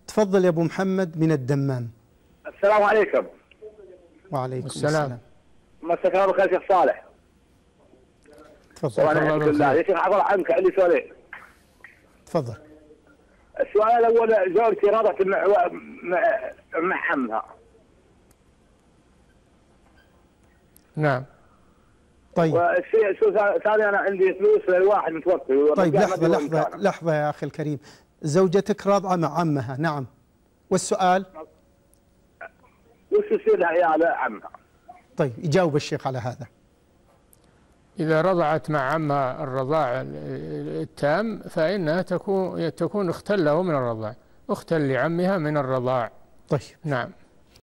تفضل يا أبو محمد من الدمام. السلام عليكم. وعليكم السلام. مساك الله بالخير شيخ صالح. تفضل. الحمد لله يا شيخ، عبر عنك عندي سؤالين. تفضل. السؤال الأول، زوجتي رضعت مع عمها. نعم. طيب. والشيء الثاني، أنا عندي فلوس لواحد متوفي. طيب لحظة يا أخي الكريم، زوجتك راضعة مع عمها، نعم، والسؤال؟ وش يصير لعيال عمها؟ طيب يجاوب الشيخ على هذا. إذا رضعت مع عمها الرضاع التام فإنها تكون أختا له من الرضاع، أختا لعمها من الرضاع. طيب. نعم.